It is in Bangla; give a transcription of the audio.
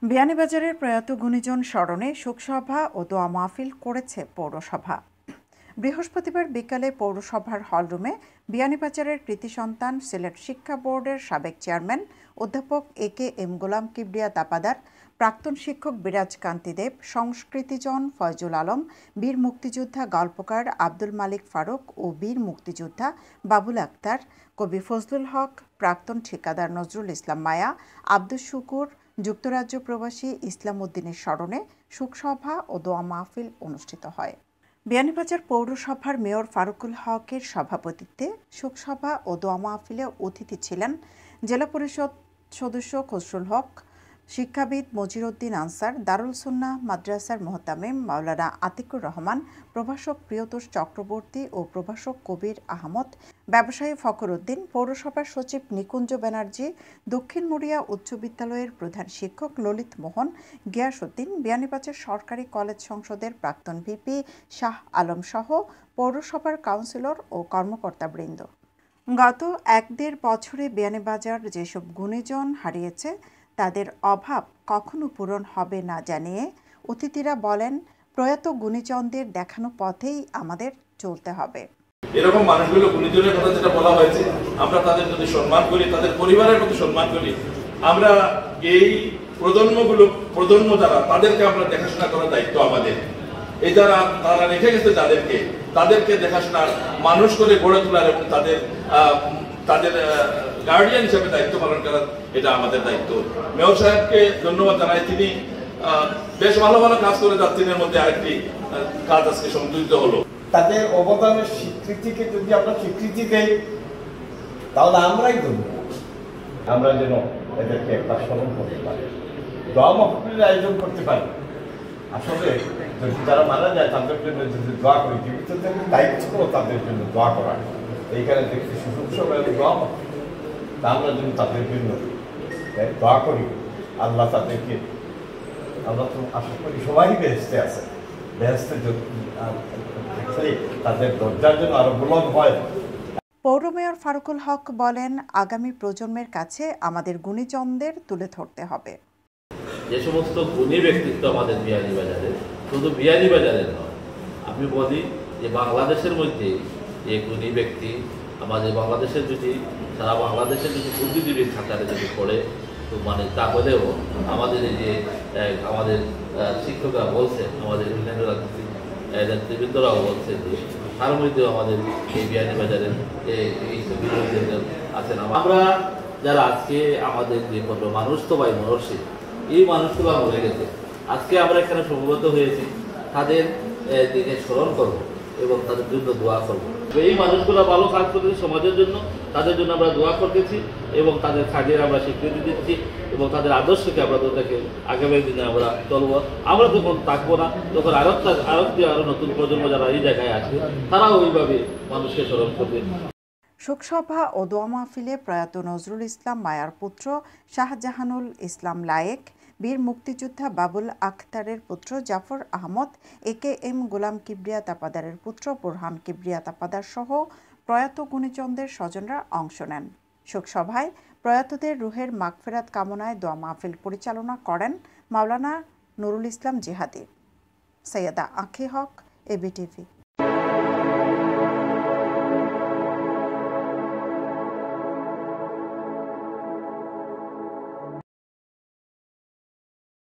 বিয়ানীবাজারের প্রয়াত গুণীজন স্মরণে শোকসভা ও দোয়া মাহফিল করেছে পৌরসভা। বৃহস্পতিবার বিকালে পৌরসভার হলরুমে বিয়ানীবাজারের কৃতি সন্তান সিলেট শিক্ষা বোর্ডের সাবেক চেয়ারম্যান অধ্যাপক AKM গোলাম কিবরিয়া তাপাদার, প্রাক্তন শিক্ষক বিরাজ কান্তি দেব, সংস্কৃতিজন ফয়জুল আলম, বীর মুক্তিযোদ্ধা গল্পকার আব্দুল মালিক ফারুক ও বীর মুক্তিযোদ্ধা বাবুল আক্তার, কবি ফজলুল হক, প্রাক্তন ঠিকাদার নজরুল ইসলাম মায়া, আব্দুল শুকুর, যুক্তরাজ্য প্রবাসী ইসলাম উদ্দিনের স্মরণে শোকসভা ও দোয়া মাহফিল অনুষ্ঠিত হয়। বিয়ানীবাজার পৌরসভার মেয়র ফারুকুল হকের সভাপতিত্বে শোকসভা ও দোয়া মাহফিলে অতিথি ছিলেন জেলা পরিষদ সদস্য খসরুল হক, শিক্ষাবিদ মজিরউদ্দিন আনসার, দারুল সুন্নাহ মাদ্রাসার মোহতামিম মাওলানা আতিকুর রহমান, প্রভাষক প্রিয়তোষ চক্রবর্তী ও প্রভাষক কবির আহমদ, ব্যবসায়ী ফখর উদ্দিন, পৌরসভার সচিব নিকুঞ্জ ব্যানার্জি, দক্ষিণ মুড়িয়া উচ্চ বিদ্যালয়ের প্রধান শিক্ষক ললিত মোহন, গিয়াসউদ্দিন, বিয়ানীবাজার সরকারি কলেজ সংসদের প্রাক্তন ভিপি শাহ আলম সহ পৌরসভার কাউন্সিলর ও কর্মকর্তাবৃন্দ। গত ১-১.৫ বছরে বিয়ানীবাজার যেসব গুণীজন হারিয়েছে তাদের অভাব কখনো পূরণ হবে না জানিয়ে অতিথিরা বলেন, প্রয়াত গুণীজনদের দেখানো পথেই আমাদের চলতে হবে। এরকম মানুষগুলো গুণীজনের কথা যেটা বলা হয়েছে, আমরা তাদের প্রতি সম্মান করি, তাদের পরিবারের প্রতি সম্মান করি। আমরা এই প্রজন্ম যারা তাদেরকে আমরা দেখাশোনা করার দায়িত্ব আমাদের। এই যারা তারা রেখে গেছে তাদেরকে দেখাশোনার মানুষ করে গড়ে তোলার এবং তাদের গার্ডিয়ান হিসেবে দায়িত্ব পালন করার এটা আমাদের দায়িত্ব। মেয়র সাহেবকে ধন্যবাদ জানাই, তিনি বেশ ভালো ভালো কাজ করে যাচ্ছেন। এর মধ্যে আরেকটি কাজ আজকে সংযোজিত হলো। তাদের অবদানের স্বীকৃতিকে যদি আমরা স্বীকৃতি দেই তাহলে আমরাই ধন্যবাদ। আমরা যেন এদেরকে একটা স্মরণ করতে পারি, দোয়া মাহফিলের আয়োজন করতে পারি। আসলে যদি যারা মারা যায় তাদের জন্য যদি দোয়া করি, জীবিতদের দায়িত্ব করো তাদের জন্য দোয়া করা। এইখানে দেখছি সুসংসবের দোয়া মাহফিল, তা আমরা যদি তাদের জন্য দোয়া করি, আল্লাহ তাদেরকে, আমরা তো আশা করি সবাই বেহেশতে আছে, বেহেশতে তাদের দরজার জন্য আরো বুলন্দ হয়। পৌর মেয়র ফারুকুল হক বলেন, আগামী প্রজন্মের কাছে আমাদের গুণীজনদের তুলে ধরতে হবে। যে সমস্ত গুণী ব্যক্তিত্ব আমাদের বিয়ানীবাজারে, শুধু বিয়ানীবাজারের নয়, আমি বলি যে বাংলাদেশের মধ্যে যে গুণী ব্যক্তি আমাদের বাংলাদেশের যদি সারা বাংলাদেশের যদি বুদ্ধিজীবীর খাতারে যদি পড়ে, তো মানে তাহলেও আমাদের এই যে আমাদের শিক্ষকরা বলছে, আমাদের অন্যান্য নেতৃবৃন্দরাও বলছে যে তার মধ্যেও আমাদের এই বিয়ানীবাজারের এই আছেন। আমরা যারা আজকে আমাদের যে কোনো মানুষ তো ভাই মরছি, এই মানুষগুলো মরে গেছে, আজকে আমরা এখানে সমবেত হয়েছি, তাদের দিকে স্মরণ করবো এবং তাদের জন্য দোয়া করবো। এই মানুষগুলো ভালো কাজ করতেছে সমাজের জন্য, তাদের জন্য আমরা দোয়া করতেছি এবং তাদের কাজের আমরা স্বীকৃতি দিচ্ছি এবং তাদের আদর্শকে আমরা তাদেরকে আগামী দিনে আমরা চলবো। আমরা যখন থাকবো না তখন আরো নতুন প্রজন্ম যারা এই জায়গায় আসবে তারাও ওইভাবে মানুষকে স্মরণ করবে। শোকসভা ও দোয়া মাহফিলে প্রয়াত নজরুল ইসলাম মায়ার পুত্র শাহজাহানুল ইসলাম লায়েক, বীর মুক্তিযোদ্ধা বাবুল আক্তারের পুত্র জাফর আহমদ, AKM গোলাম কিবরিয়া তাপাদারের পুত্র বোরহান কিবরিয়া তাপাদার সহ প্রয়াত গুণীজনদের স্বজনরা অংশ নেন। শোকসভায় প্রয়াতদের রুহের মাগফিরাত কামনায় দোয়া মাহফিল পরিচালনা করেন মাওলানা নুরুল ইসলাম জিহাদি। সৈয়দা আঁখি হক, ABtv।